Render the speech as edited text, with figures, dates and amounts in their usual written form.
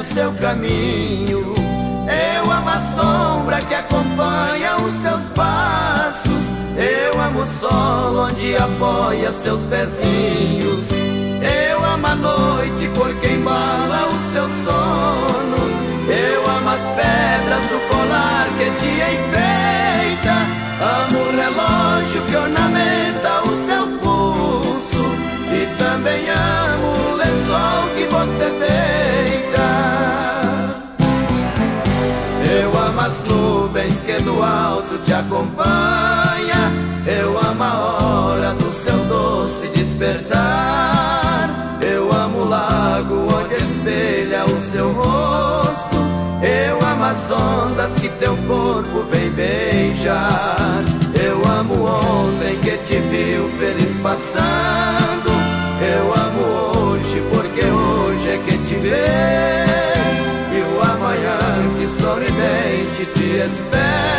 o seu caminho. Eu amo a sombra que acompanha os seus passos. Eu amo o sol onde apoia seus pezinhos. Eu amo a noite porque embala o seu sono. Eu amo as pedras do colar que te enfeita. Amo o relógio que ornamenta o seu pulso. E também amo o lençol que você deita. Eu amo as nuvens que do alto te acompanha. Eu amo a hora do seu doce despertar. Eu amo o lago onde espelha o seu rosto. Eu amo as ondas que teu corpo vem beijar. Eu amo ontem que te viu feliz passando. Eu amo hoje porque hoje é que te vê. E o amanhã que sorridente te espera.